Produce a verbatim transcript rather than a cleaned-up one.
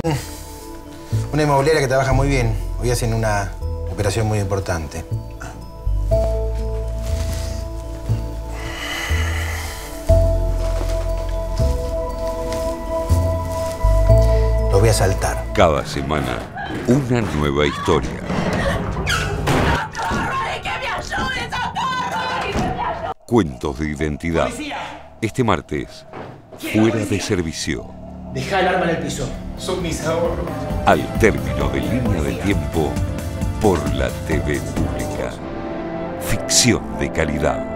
Una inmobiliaria que trabaja muy bien. Hoy hacen una operación muy importante. Los voy a saltar. Cada semana, una nueva historia. Cuentos de identidad. Este martes, Fuera de Servicio. Deja el arma en el piso. Son mis ahorros. Al término de Línea de Tiempo, por la T V Pública. Ficción de calidad.